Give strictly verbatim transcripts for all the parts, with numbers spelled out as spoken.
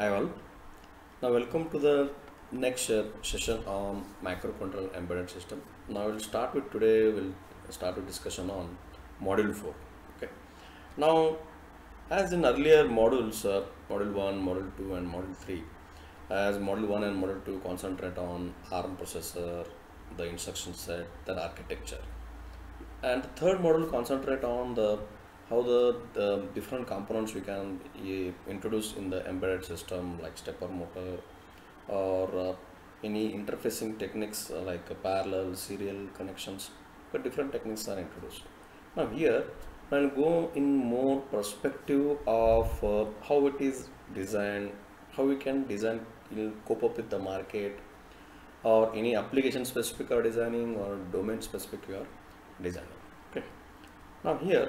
Hi all. Now welcome to the next uh, session on microcontroller embedded system. Now we'll start with today. We'll start with discussion on module four. Okay. Now, as in earlier modules, uh, module one, module two, and module three, as module one and module two concentrate on ARM processor, the instruction set, the architecture, and the third module concentrate on the how the, the different components we can uh, introduce in the embedded system, like stepper motor or uh, any interfacing techniques uh, like uh, parallel serial connections, but different techniques are introduced. Now here I'll go in more perspective of uh, how it is designed, how we can design, will cope up with the market, or any application specific or designing, or domain specific you are designing. Okay. Now here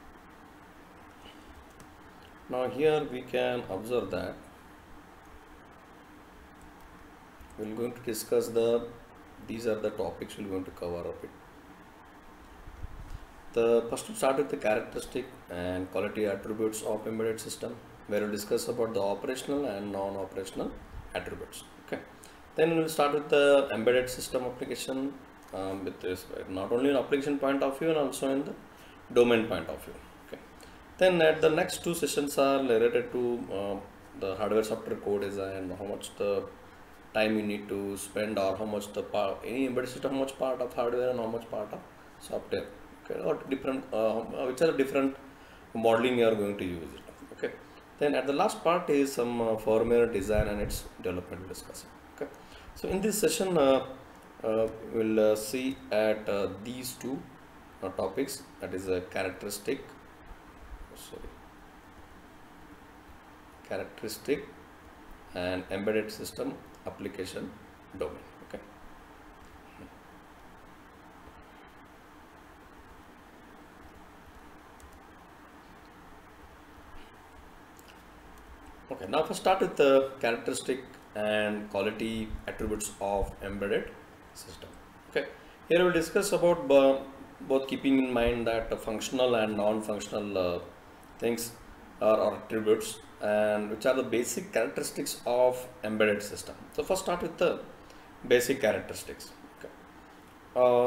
Now here we can observe that we're going to discuss the, these are the topics we're going to cover up it. The first to start with the characteristic and quality attributes of embedded system, where we'll discuss about the operational and non-operational attributes. Okay. Then we'll start with the embedded system application um, with this, not only in application point of view and also in the domain point of view. Then at the next two sessions are related to uh, the hardware software code design, how much the time you need to spend, or how much the part, any embedded system, how much part of hardware and how much part of software. Okay, or different, uh, which are different modeling you are going to use it. Okay. Then at the last part is some uh, firmware design and its development discussion. Okay. So in this session, uh, uh, we'll uh, see at uh, these two uh, topics, that is a characteristic. Sorry, characteristic and embedded system application domain. Okay. Okay. Now first start with the characteristic and quality attributes of embedded system. Okay. Here we will discuss about uh, both keeping in mind that uh, functional and non-functional uh, things are, or attributes, and which are the basic characteristics of embedded system. So first start with the basic characteristics. Okay. Uh,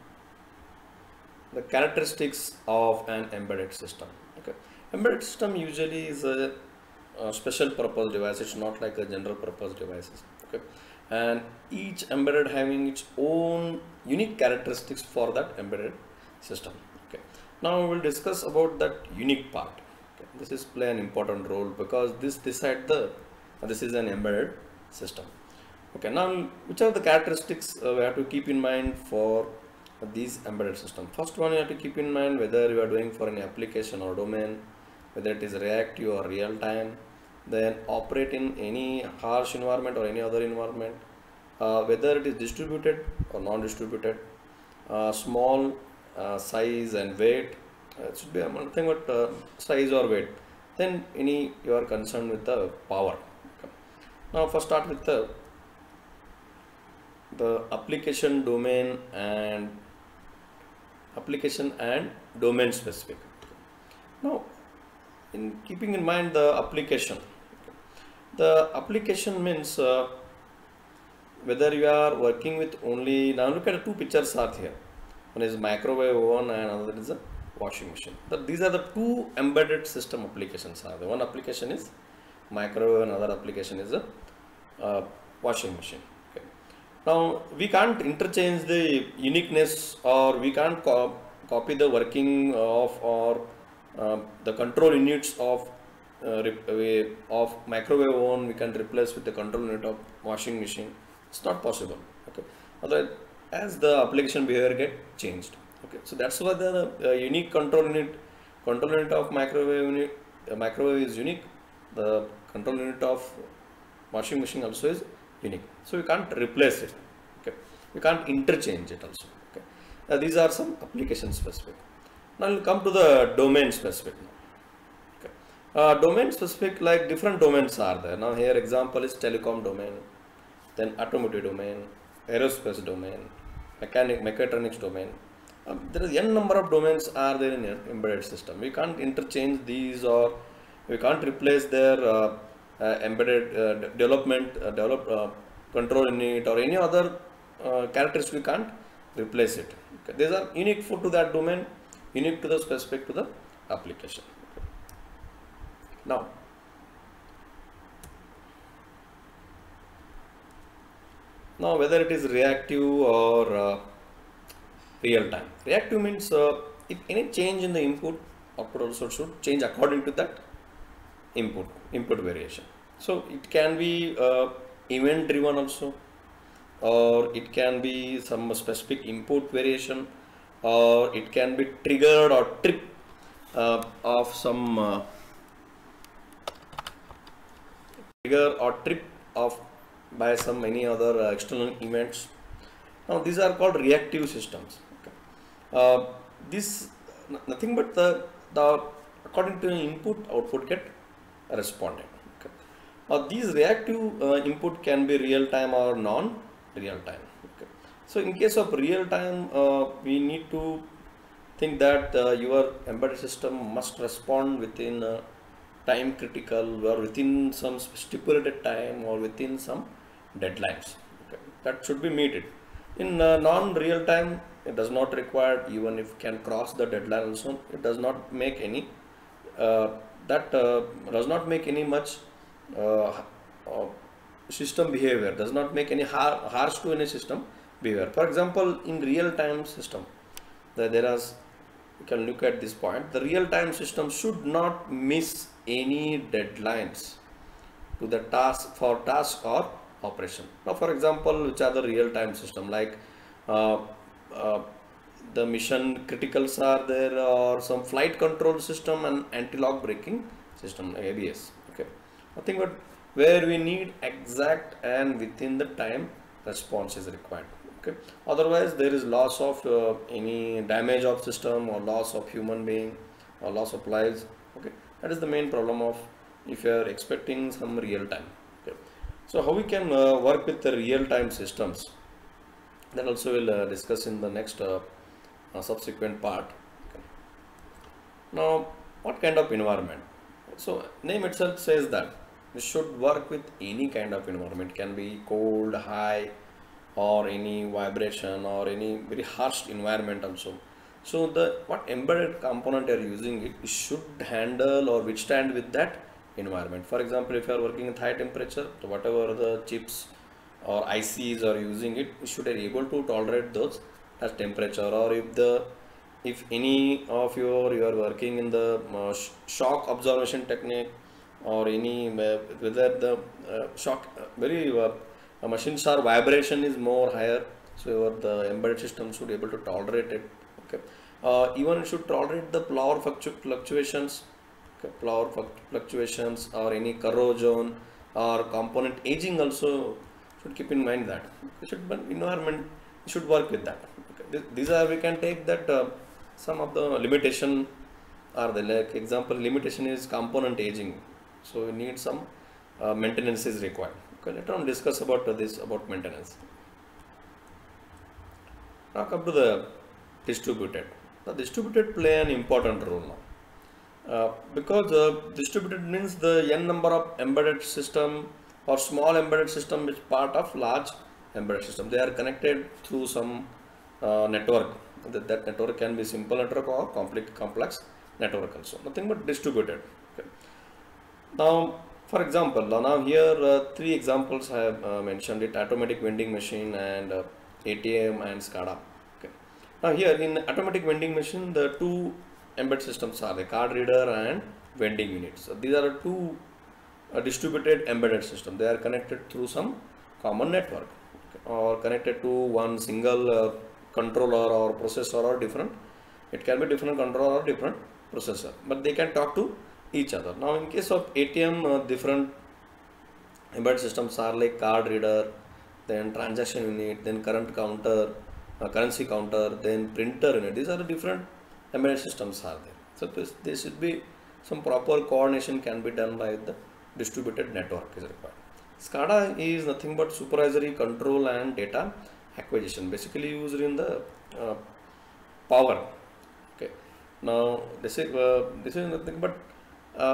the characteristics of an embedded system. Okay. Embedded system usually is a, a special purpose device. It's not like a general purpose devices. Okay. And each embedded having its own unique characteristics for that embedded system. Okay. Now we will discuss about that unique part. Okay. This is play an important role because this decide the uh, this is an embedded system. Okay. Now which are the characteristics uh, we have to keep in mind for uh, these embedded system? First one, you have to keep in mind whether you are doing for any application or domain, whether it is reactive or real time, then operate in any harsh environment or any other environment, uh, whether it is distributed or non-distributed, uh, small uh, size and weight, uh, it should be nothing but uh, size or weight. Then any you are concerned with the power. Okay. Now first start with the the application domain and application and domain specific. Now in keeping in mind the application, the application means uh, whether you are working with only, now look at the two pictures are here. One is microwave oven and another is a washing machine. But these are the two embedded system applications are there. One application is microwave and another application is a uh, washing machine. Okay. Now we can't interchange the uniqueness, or we can't co copy the working of or uh, the control units of uh, of microwave oven we can replace with the control unit of washing machine. It's not possible. Okay. Otherwise, as the application behavior get changed. Okay. So that's why the uh, unique control unit, control unit of microwave unit, uh, microwave is unique. The control unit of washing machine also is unique. So we can't replace it. Okay. We can't interchange it also. Okay. Uh, these are some application specific. Now we'll come to the domain specific now. Okay. Uh, domain specific, like different domains are there. Now here example is telecom domain, then automotive domain, aerospace domain, mechanic, mechatronics domain. Um, there is n number of domains are there in embedded system. We can't interchange these, or we can't replace their uh, uh, embedded uh, de- development, uh, develop uh, control unit or any other uh, characteristics, we can't replace it. Okay. These are unique for to that domain, unique to the specific to the application. Okay. Now, now whether it is reactive or uh, real time. Reactive means uh, if any change in the input, output also should change according to that input input variation. So it can be uh, event driven also, or it can be some specific input variation, or it can be triggered or trip uh, of some uh, trigger or trip of by some any other uh, external events. Now these are called reactive systems. Okay. Uh, this nothing but the the according to input output get responded. Okay. Now these reactive uh, input can be real time or non real time. Okay. So in case of real time, uh, we need to think that uh, your embedded system must respond within uh, time critical or within some stipulated time or within some deadlines. Okay. That should be meted. In uh, non real time, it does not require, even if can cross the deadline also, it does not make any uh, that uh, does not make any much uh, uh, system behavior, does not make any har harsh to any system behavior. For example, in real time system, the, there is, you can look at this point, the real time system should not miss any deadlines to the task for task or operation. Now for example, which are the real time system, like uh, uh, the mission criticals are there, or some flight control system and anti-lock braking system, A B S. Okay, nothing but where we need exact and within the time response is required. Okay, otherwise there is loss of uh, any damage of system or loss of human being or loss of lives. Okay, that is the main problem of if you are expecting some real time. Okay, so how we can uh, work with the real time systems, that also we'll uh, discuss in the next uh, uh, subsequent part. Okay. Now, what kind of environment? So name itself says that we should work with any kind of environment. It can be cold, high, or any vibration or any very harsh environment also. So the what embedded component you are using, it should handle or withstand with that environment. For example, if you are working at high temperature, so whatever the chips or I Cs are using it, it should be able to tolerate those as temperature. Or if the if any of your you are working in the uh, sh shock observation technique, or any uh, whether the uh, shock uh, very uh, uh, machines are vibration is more higher, so your the embedded system should be able to tolerate it. Okay, uh, even it should tolerate the power fluctu fluctuations, okay, power fluctuations or any corrosion or component aging also should keep in mind that it should environment should work with that. Okay. These are, we can take that uh, some of the limitation are the, like example limitation is component aging, so you need some uh, maintenance is required. Okay, later on discuss about uh, this about maintenance. Now come to the distributed. The distributed play an important role now, uh, because uh, distributed means the n number of embedded system or small embedded system is part of large embedded system. They are connected through some uh, network. That, that network can be simple network or complex complex network also. Nothing but distributed. Okay. Now, for example, now here uh, three examples I have uh, mentioned it: automatic vending machine and uh, A T M and SCADA. Okay. Now here in automatic vending machine, the two embedded systems are the card reader and vending units. So these are two uh, distributed embedded system. They are connected through some common network, okay, or connected to one single uh, controller or processor or different. It can be different controller or different processor, but they can talk to each other. Now in case of A T M, uh, different embedded systems are like card reader, then transaction unit, then current counter, uh, currency counter, then printer unit. These are the different embedded systems are there. So this, this should be some proper coordination can be done by the distributed network is required. SCADA is nothing but supervisory control and data acquisition, basically used in the uh, power. Okay. Now this is uh, this is nothing but uh,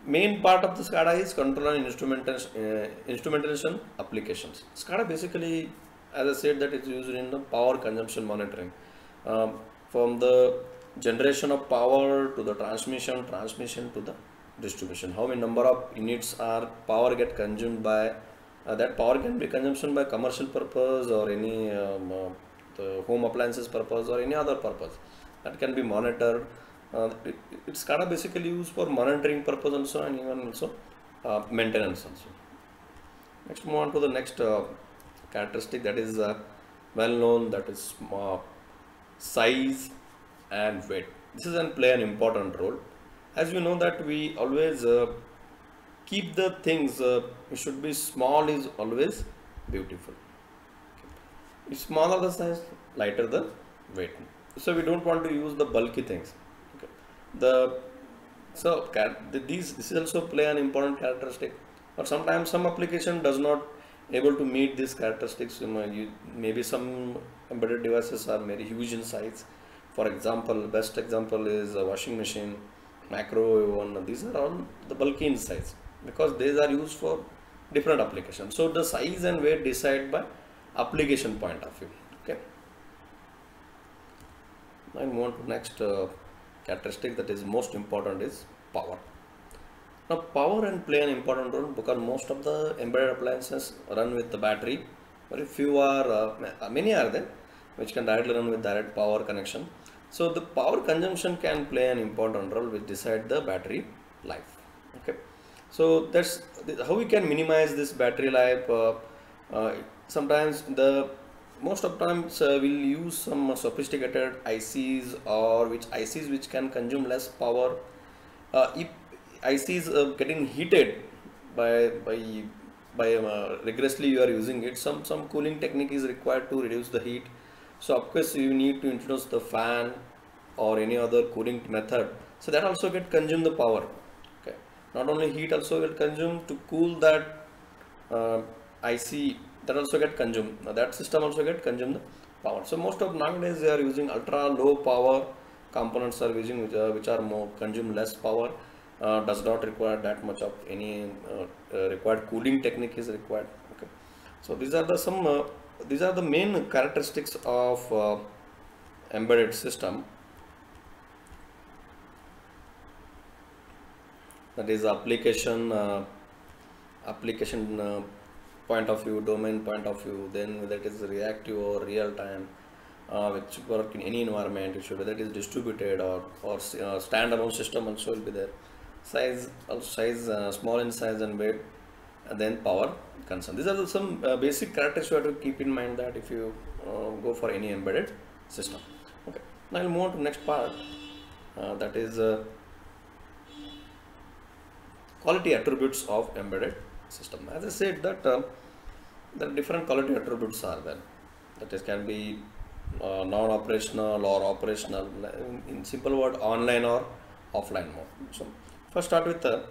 main part of the SCADA is control and instrumentation, uh, instrumentation applications. SCADA basically, as I said, that it's used in the power consumption monitoring. Um, from the generation of power to the transmission, transmission to the distribution. How many number of units are power get consumed by, uh, that power can be consumption by commercial purpose or any um, uh, the home appliances purpose or any other purpose. That can be monitored. Uh, it, it's kind of basically used for monitoring purpose also and even also uh, maintenance also. Next, move on to the next uh, characteristic that is uh, well known, that is uh, size and weight. This is and play an important role. As we know that we always uh, keep the things, uh, it should be small is always beautiful. Okay. Smaller the size, lighter the weight. So we don't want to use the bulky things. Okay. The so these this is also play an important characteristic. But sometimes some application does not able to meet these characteristics. You know, you, maybe some embedded devices are very huge in size. For example, best example is a washing machine, microwave oven. These are all the bulky in size because these are used for different applications. So the size and weight decide by application point of view. Okay. Now move on to next uh, characteristic that is most important is power. Now power and play an important role because most of the embedded appliances run with the battery. Very few are, uh, many are there which can directly run with direct power connection. So the power consumption can play an important role which decide the battery life. Okay. So that's how we can minimize this battery life. Uh, uh, sometimes the most of times uh, we'll use some sophisticated I Cs or which I Cs which can consume less power. Uh, if I Cs uh, getting heated by by by uh, rigorously you are using it, some some cooling technique is required to reduce the heat. So of course you need to introduce the fan or any other cooling method. So that also get consume the power. Okay. Not only heat also will consume to cool that uh, I C, that also get consumed. Now that system also get consume the power. So most of nowadays they are using ultra low power components are using which are, which are more consume less power. Uh, does not require that much of any uh, uh, required cooling technique is required. Okay. So these are the some uh, these are the main characteristics of uh, embedded system. That is application uh, application uh, point of view, domain point of view, then whether it is reactive or real time, uh, which work in any environment, it should whether it is distributed or or uh, standalone system also will be there. Size, also size, uh, small in size and weight, and then power consumption. These are the, some uh, basic characteristics you have to keep in mind that if you uh, go for any embedded system. Okay. Now I'll move on to next part. Uh, that is uh, quality attributes of embedded system. As I said that uh, there are different quality attributes are there. That is can be uh, non-operational or operational. In, in simple word, online or offline mode. So first start with the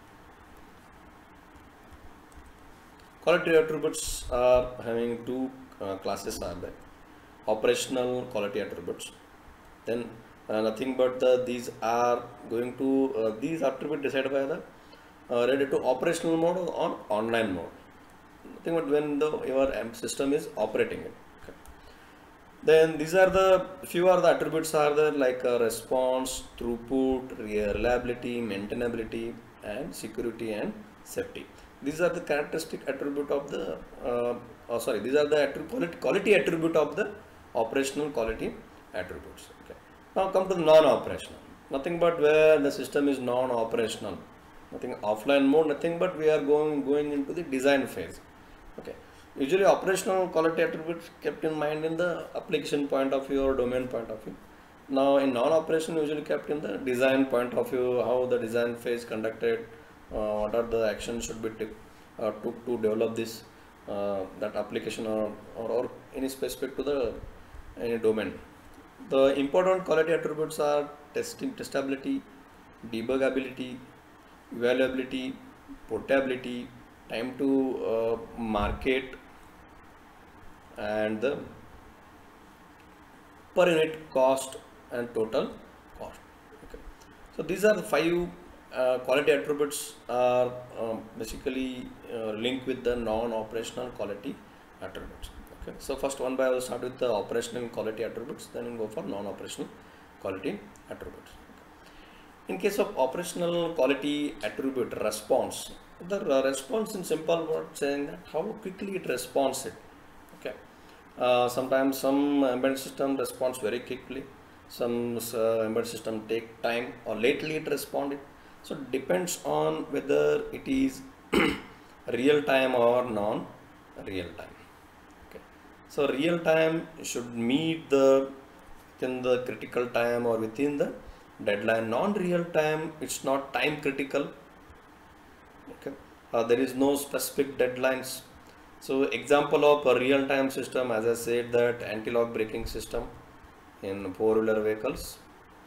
quality attributes are having two uh, classes are there. Operational quality attributes. Then uh, nothing but the these are going to uh, these attributes decided by the uh, related to operational mode or on online mode. Nothing but when the your system is operating it. Okay. Then these are the few are the attributes are there like uh, response, throughput, reliability, maintainability, and security and safety. These are the characteristic attribute of the uh, oh sorry these are the attribute quality, quality attribute of the operational quality attributes. Okay. Now come to the non-operational. Nothing but where the system is non-operational. Nothing offline mode. Nothing but we are going going into the design phase. Okay. Usually operational quality attributes kept in mind in the application point of view or domain point of view. Now in non-operation usually kept in the design point of view, how the design phase conducted, uh, what are the actions should be uh, took to develop this uh, that application or, or, or any specific to the any domain. The important quality attributes are testing, testability, debugability, evaluability, portability, time to uh, market, and the per unit cost and total cost. Okay. So these are the five uh, quality attributes are um, basically uh, linked with the non-operational quality attributes. Okay, so first one by I will start with the operational quality attributes, then we'll go for non-operational quality attributes. In case of operational quality attribute response, the response in simple words saying that how quickly it responds it. Okay, uh, sometimes some embedded system responds very quickly, some uh, embedded system take time or lately it responded. So it depends on whether it is real time or non real time. Okay, so real time should meet the within the critical time or within the deadline. Non-real time, it's not time critical. Okay, uh, there is no specific deadlines. So example of a real-time system, as I said, that anti-lock braking system in four-wheeler vehicles.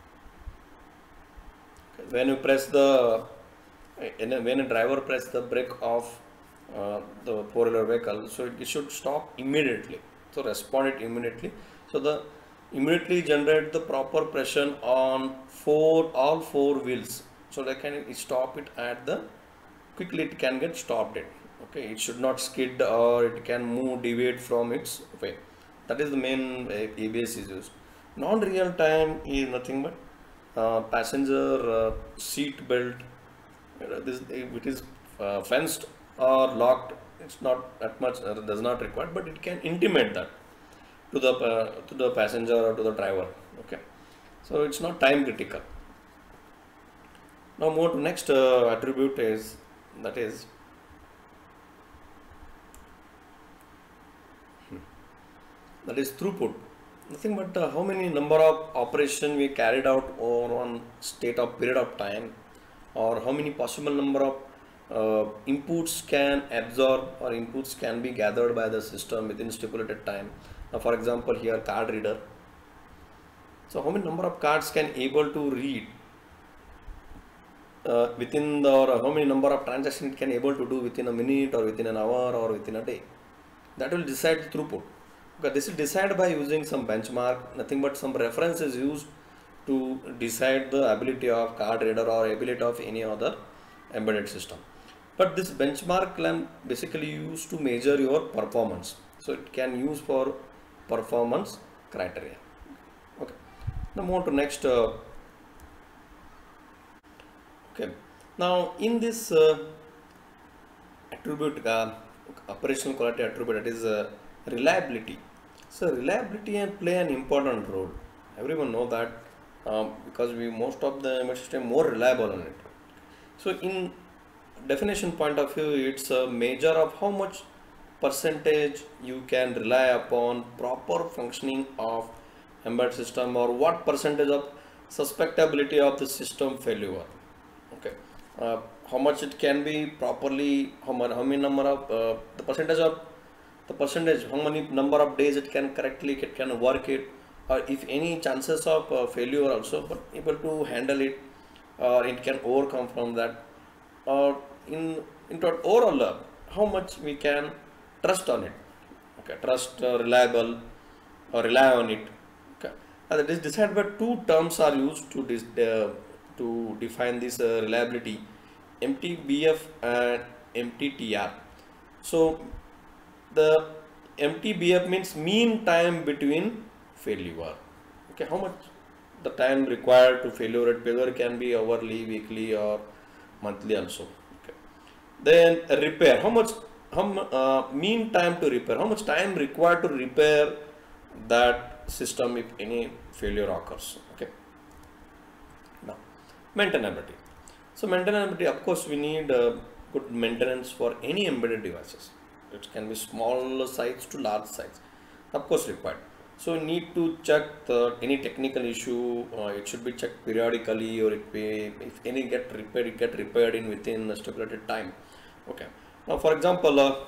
Okay. When you press the in a, when a driver press the brake of uh, the four-wheeler vehicle, so it, it should stop immediately. So respond it immediately. So the immediately generate the proper pressure on four all four wheels, so they can stop it at the quickly it can get stopped it. Okay, it should not skid or it can move deviate from its way. That is the main uh, A B S is used. Non-real time is nothing but uh, passenger uh, seat belt. You know, this if it is uh, fenced or locked, it's not that much uh, does not require, but it can intimate that to the uh, to the passenger or to the driver. Okay, so it's not time critical. Now move to next uh, attribute is that is hmm, that is throughput. Nothing but uh, how many number of operation we carried out over one state of period of time, or how many possible number of uh, inputs can absorb or inputs can be gathered by the system within stipulated time. Now, for example, here card reader. So, how many number of cards can able to read uh, within the, or how many number of transactions it can able to do within a minute or within an hour or within a day? That will decide the throughput. Okay, this is decided by using some benchmark. Nothing but some reference is used to decide the ability of card reader or ability of any other embedded system. But this benchmark can basically used to measure your performance. So it can use for performance criteria. Okay, now move to next. Uh, okay, now in this uh, attribute, uh, operational quality attribute, that is uh, reliability. So reliability and play an important role. Everyone know that um, because we most of the embedded system more reliable on it. So in definition point of view, it's a measure of how much percentage you can rely upon proper functioning of embedded system, or what percentage of suspectability of the system failure. Okay, uh, how much it can be properly, how many, how many number of uh, the percentage of the percentage, how many number of days it can correctly it can work it, or if any chances of uh, failure also, but able to handle it, or it can overcome from that, or in into overall uh, how much we can trust on it. Okay, trust, uh, reliable, or rely on it. Okay, and that is decided by two terms are used to dis, uh, to define this uh, reliability: M T B F and M T T R. So the M T B F means mean time between failure. Okay, how much the time required to failure at failure can be hourly, weekly, or monthly also. Okay, then repair, how much how uh, mean time to repair, how much time required to repair that system if any failure occurs. Okay, now maintainability. So maintainability, of course we need uh, good maintenance for any embedded devices. It can be small size to large size, of course required. So we need to check the any technical issue. Uh, it should be checked periodically, or it be if any get repaired, it get repaired in within a stipulated time. Okay. Now, for example, uh,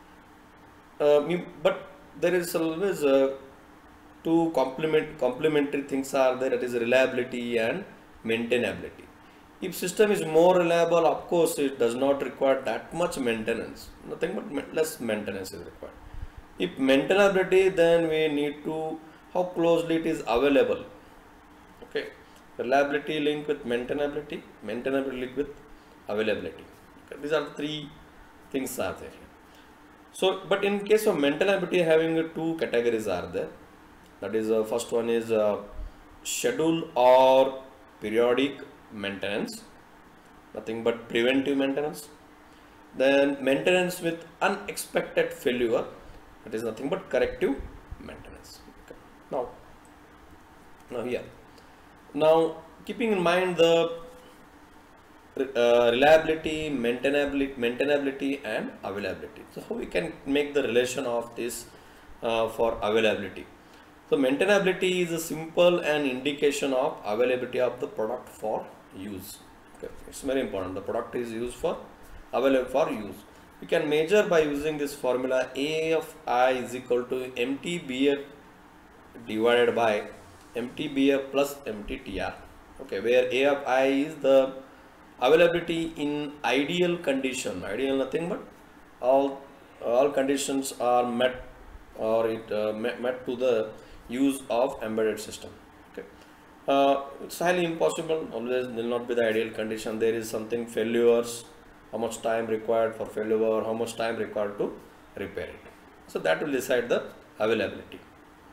uh, you, but there is always uh, two complement complementary things are there. That is reliability and maintainability. If system is more reliable, of course, it does not require that much maintenance. Nothing but less maintenance is required. If maintainability, then we need to how closely it is available. Okay, reliability linked with maintainability, maintainability linked with availability. Okay. These are the three things are there. So, but in case of maintainability, having uh, two categories are there. That is, uh, first one is uh, schedule or periodic maintenance, nothing but preventive maintenance. Then maintenance with unexpected failure, that is nothing but corrective maintenance. Okay. Now, now here, now keeping in mind the uh, reliability, maintainability, maintainability and availability. So how we can make the relation of this uh, for availability. So maintainability is a simple and indication of availability of the product for use. Okay. It's very important. The product is used for available for use. We can measure by using this formula A of I is equal to M T B F divided by M T B F plus M T T R. Okay, where A of I is the availability in ideal condition. Ideal nothing but all all conditions are met or it uh, met, met to the use of embedded system. Okay, uh, it's highly impossible. Always will not be the ideal condition. There is something failures. How much time required for failure? How much time required to repair it? So that will decide the availability.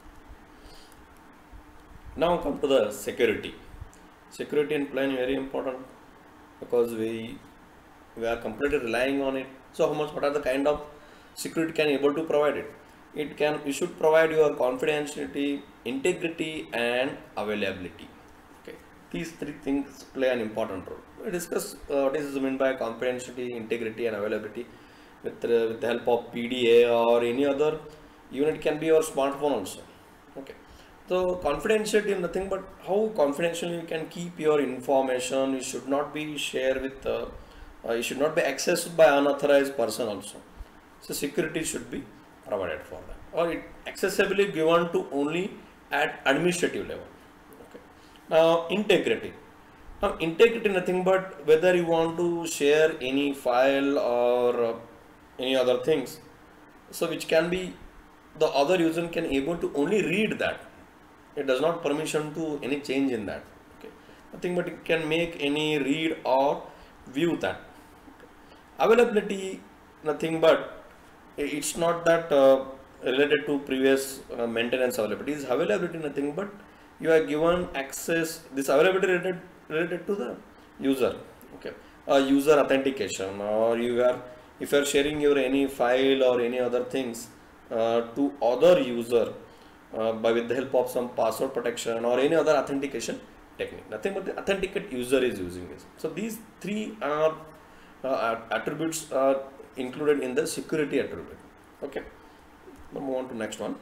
Now come to the security. Security in plane very important because we we are completely relying on it. So how much? What are the kind of security can able to provide it? It can. You should provide your confidentiality, integrity, and availability. Okay, these three things play an important role. We discuss uh, what is meant by confidentiality, integrity, and availability with, uh, with the help of P D A or any other. Even it can be your smartphone also. Okay. So confidentiality is nothing but how confidential you can keep your information. You should not be shared with. Uh, uh, you should not be accessed by unauthorized person also. So security should be provided for that, or it accessibly given to only at administrative level. Okay. Now integrity. Now integrity nothing but whether you want to share any file or uh, any other things, so which can be the other user can able to only read that. It does not permission to any change in that. Okay. Nothing but it can make any read or view that. Okay. Availability nothing but it's not that uh, related to previous uh, maintenance availability. Is availability nothing but you are given access. This availability related related to the user. Okay, uh, user authentication, or you are if you are sharing your any file or any other things uh, to other user uh, by with the help of some password protection or any other authentication technique. Nothing but the authenticate user is using this. So these three are uh, attributes are included in the security attribute. Okay, now move on to next one.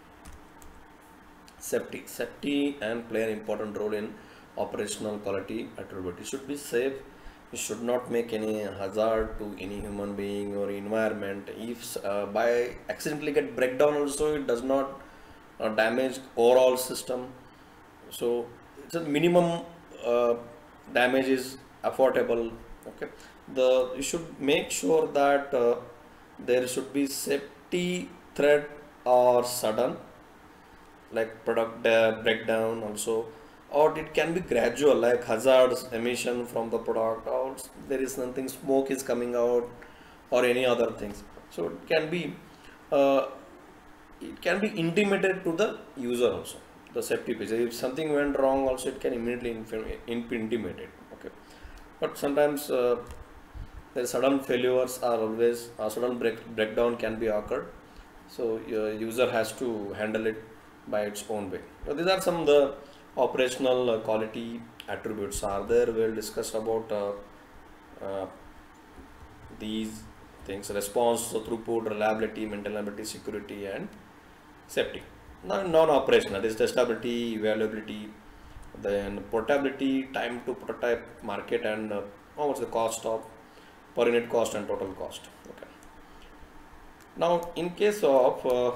Safety. Safety and play an important role in operational quality attribute. It should be safe. It should not make any hazard to any human being or environment. If uh, by accidentally get breakdown also, it does not uh, damage overall system. So it's a minimum uh, damage is affordable. Okay, the you should make sure that uh, there should be safety threat or sudden like product uh, breakdown also, or it can be gradual like hazards emission from the product, or there is something smoke is coming out or any other things. So it can be uh, it can be intimated to the user also, the safety page. If something went wrong also, it can immediately intimate it. Okay, but sometimes uh, the sudden failures are always a sudden break, breakdown can be occurred, so your user has to handle it by its own way. So these are some of the operational uh, quality attributes are there. We'll discuss about uh, uh, these things: response, so throughput, reliability, maintainability, security, and safety. Now non-operational is testability, availability, then portability, time to prototype, market, and uh, how much the cost of per unit cost and total cost. Okay. Now in case of uh,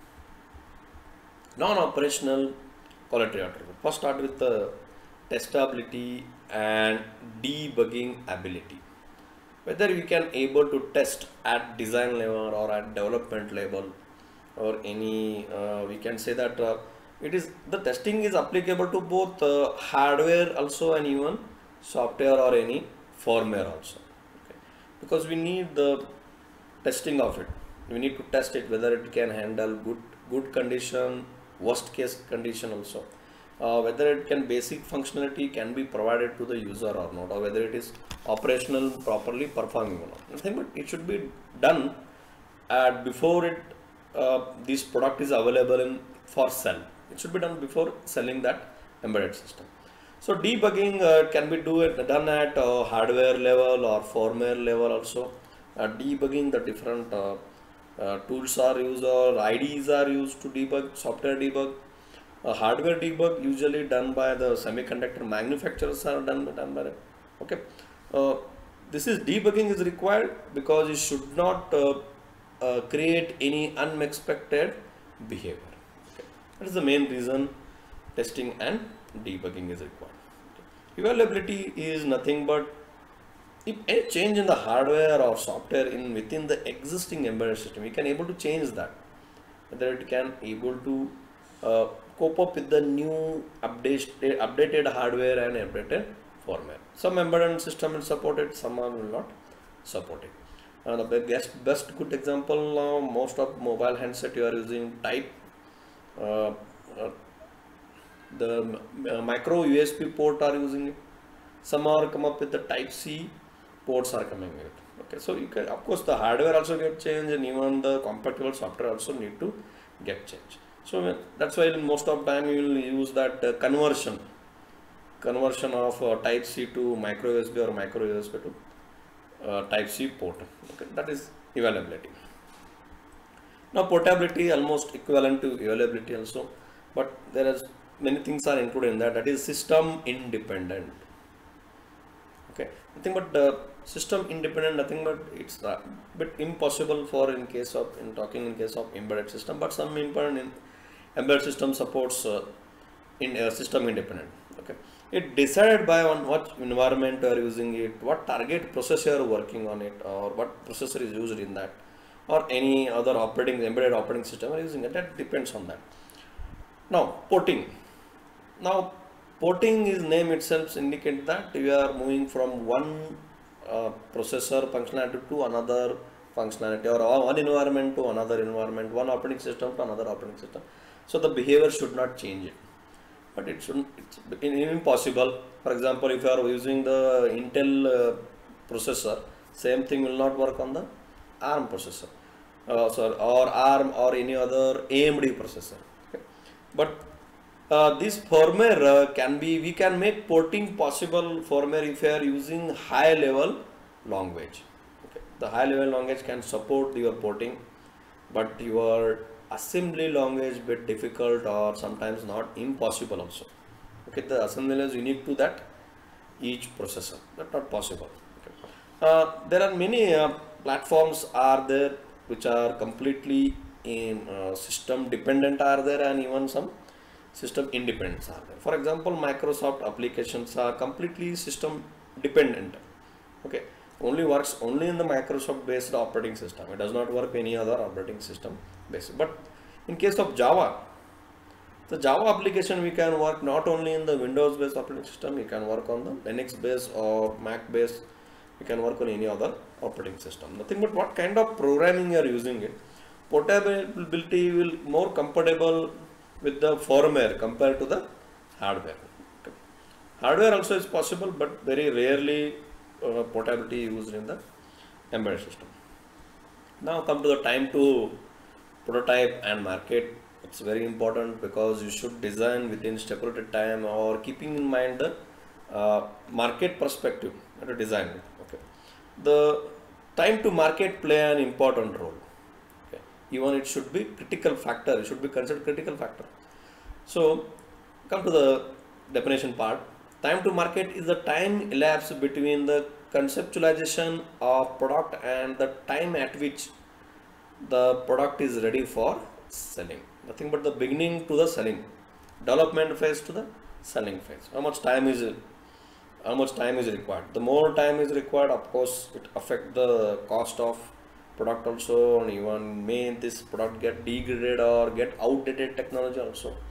non-operational quality attribute, first start with the testability and debugging ability. Whether we can able to test at design level or at development level, or any uh, we can say that uh, It is the testing is applicable to both uh, hardware also and even software or any firmware also. Okay. Because we need the testing of it. We need to test it whether it can handle good good condition, worst case condition also. Uh, whether it can basic functionality can be provided to the user or not, or whether it is operational properly performing or not. I think but it should be done at before it uh, this product is available in for sell. It should be done before selling that embedded system. So debugging uh, can be do it, done at uh, hardware level or firmware level also. Uh, debugging the different uh, uh, tools are used or I D Es are used to debug, software debug. Uh, hardware debug usually done by the semiconductor manufacturers are done, done by them. Okay. Uh, this is debugging is required because it should not uh, uh, create any unexpected behavior. Okay. That is the main reason testing and debugging is required. Okay. Evaluability is nothing but if any change in the hardware or software in within the existing embedded system, we can able to change that. Whether it can able to uh, cope up with the new update, updated hardware and updated firmware. Some embedded system will support it, some will not support it. Uh, the best, best good example, uh, most of mobile handset you are using type, uh, uh, the uh, micro U S B port are using it. Some are come up with the type C ports are coming with it. Okay, so you can, of course the hardware also get changed and even the compatible software also need to get changed. So that's why in most of time you will use that uh, conversion conversion of uh, type C to micro U S B or micro U S B to uh, type C port. Okay, that is availability. Now portability almost equivalent to availability also, but there is many things are included in that. That is system independent. Okay, nothing but uh, system independent, nothing but it's a bit impossible for in case of in talking in case of embedded system, but some important in embedded system supports uh, in uh, system independent. Okay, it decided by on what environment you are using it, what target processor you are working on it, or what processor is used in that, or any other operating embedded operating system are using it. That depends on that. Now porting. Now porting is name itself indicate that we are moving from one uh, processor functionality to another functionality, or one environment to another environment, one operating system to another operating system. So the behavior should not change it, but it shouldn't. It's impossible. For example, if you are using the Intel uh, processor, same thing will not work on the ARM processor, uh, sorry, or ARM or any other A M D processor. Okay. But Uh, this firmware uh, can be, we can make porting possible firmware if you are using high level language. Okay. The high level language can support your porting, but your assembly language bit difficult or sometimes not impossible also. Okay, the assembly is unique to that each processor, but not possible. Okay. Uh, there are many uh, platforms are there which are completely in uh, system dependent are there, and even some system independence are there. For example, Microsoft applications are completely system dependent. Okay, only works only in the Microsoft based operating system. It does not work any other operating system based. But in case of Java, the Java application we can work not only in the Windows based operating system, we can work on the Linux based or Mac based. We can work on any other operating system. Nothing but what kind of programming you are using it. Portability will more comfortable with the firmware compared to the hardware. Okay. Hardware also is possible, but very rarely uh, portability used in the embedded system. Now come to the time to prototype and market. It's very important because you should design within stipulated time or keeping in mind the uh, market perspective to design it. Okay. The time to market play an important role. Even it should be critical factor, it should be considered critical factor. So come to the definition part. Time to market is the time elapsed between the conceptualization of product and the time at which the product is ready for selling. Nothing but the beginning to the selling, development phase to the selling phase. How much time is it? How much time is required? The more time is required, of course it affects the cost of product also, and even may this product get degraded or get outdated technology also.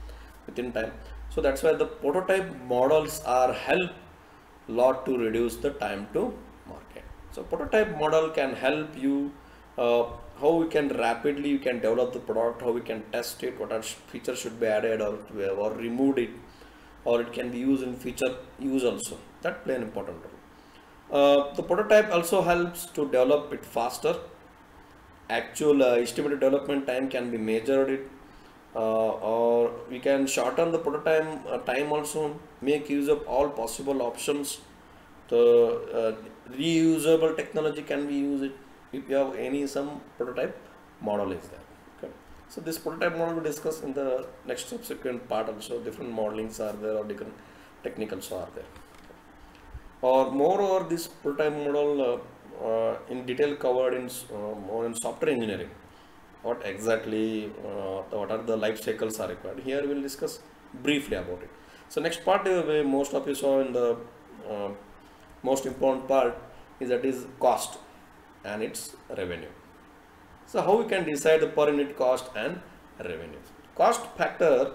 within time. So that's why the prototype models are help lot to reduce the time to market. So prototype model can help you uh, how we can rapidly you can develop the product, how we can test it, what are features should be added or or removed it, or it can be used in future use also. That play an important role. Uh, the prototype also helps to develop it faster. Actual uh, estimated development time can be measured it, uh, or we can shorten the prototype uh, time also, make use of all possible options. The uh, reusable technology can be used if you have any some prototype model is there. Okay. So this prototype model we discuss in the next subsequent part also. Different modelings are there or different technicals are there. Or moreover, this prototype model uh, uh, in detail covered in uh, more in software engineering. What exactly, uh, what are the life cycles are required. Here we will discuss briefly about it. So next part, uh, where most of you saw in the uh, most important part is that is cost and its revenue. So how we can decide the per unit cost and revenue. Cost factor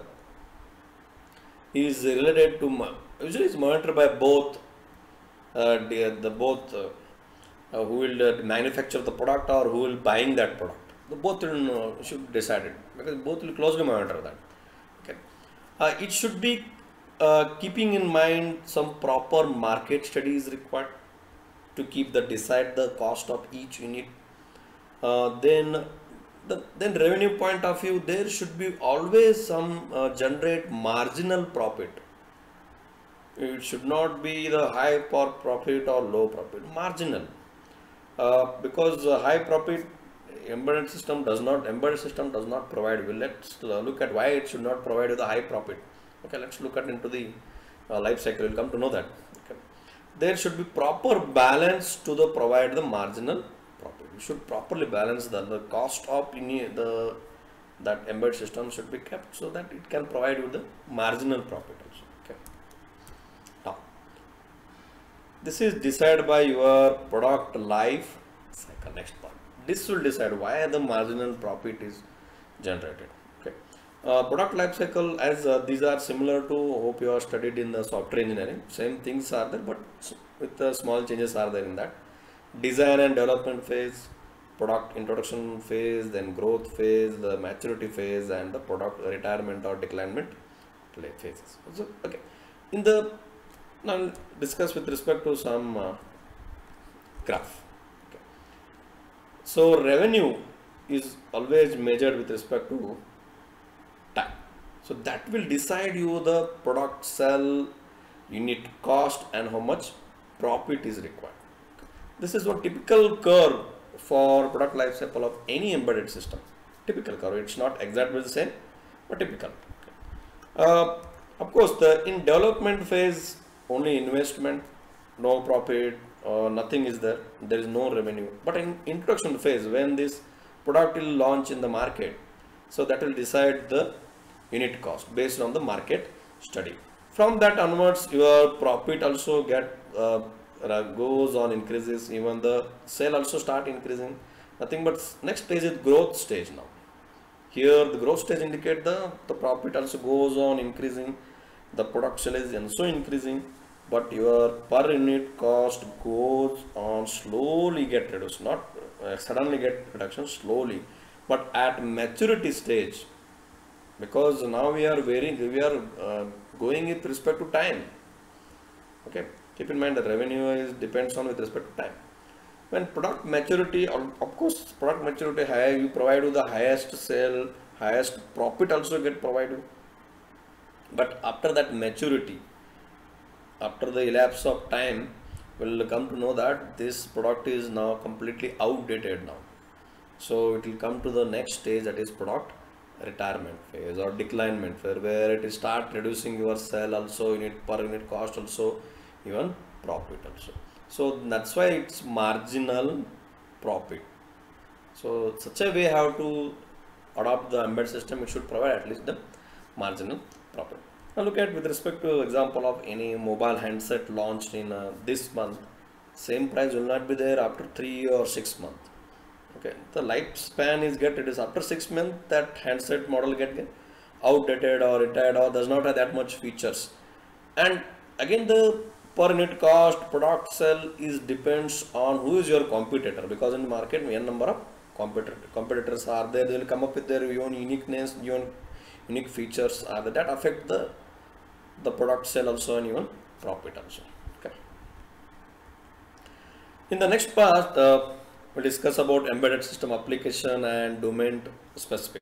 is related to, usually is monitored by both Uh, the, the both uh, uh, who will uh, manufacture the product or who will buying that product. The both will, uh, should decide it, because both will closely monitor that. Okay, uh, it should be uh, keeping in mind some proper market studies required to keep the decide the cost of each unit. Uh, then the then revenue point of view, there should be always some uh, generate marginal profit. It should not be the high profit or low profit, marginal, uh, because uh, high profit embedded system does not embedded system does not provide. Well, let's look at why it should not provide you the high profit. Okay, let's look at into the uh, life cycle. We'll come to know that. Okay, there should be proper balance to the provide the marginal profit. You should properly balance the, the cost of any the that embedded system should be kept so that it can provide you the marginal profit also. This is decided by your product life cycle. Next part. This will decide why the marginal profit is generated. Okay. Uh, product life cycle, as uh, these are similar to hope you have studied in the software engineering. Same things are there, but with the small changes are there in that. Design and development phase, product introduction phase, then growth phase, the maturity phase, and the product retirement or declinement phases. So, okay. In the Now I'll discuss with respect to some uh, graph. Okay. So revenue is always measured with respect to time. So that will decide you the product sell, unit cost, and how much profit is required. Okay. This is one typical curve for product life cycle of any embedded system. Typical curve. It's not exactly the same, but typical. Okay. Uh, of course, the in development phase, only investment, no profit, uh, nothing is there, there is no revenue. But in introduction phase, when this product will launch in the market, so that will decide the unit cost based on the market study. From that onwards, your profit also get uh, goes on increases, even the sale also start increasing. Nothing but next stage is growth stage now. Here the growth stage indicate the, the profit also goes on increasing, the product sale is also increasing, but your per unit cost goes on slowly get reduced, not uh, suddenly get reduction, slowly. But at maturity stage, because now we are varying, we are uh, going with respect to time. Okay, keep in mind the revenue is depends on with respect to time. When product maturity, of course, product maturity higher, you provide you the highest sale, highest profit also get provided. But after that maturity, after the elapse of time, we'll come to know that this product is now completely outdated now. So it will come to the next stage, that is product retirement phase or declinement phase, where it will start reducing your sale also, unit per unit cost also, even profit also. So that's why it's marginal profit. So such a way how to adopt the embedded system, it should provide at least the marginal profit. Now look at with respect to example of any mobile handset launched in uh, this month, same price will not be there after three or six months. Okay, the lifespan is get it is after six months that handset model get, get outdated or retired or does not have that much features. And again, the per unit cost product sell is depends on who is your competitor, because in the market n number of competitor competitors are there. They will come up with their own uniqueness, own unique features are there, that affect the the product sale also and even profit also. Okay. In the next part, uh, we'll discuss about embedded system application and domain specific.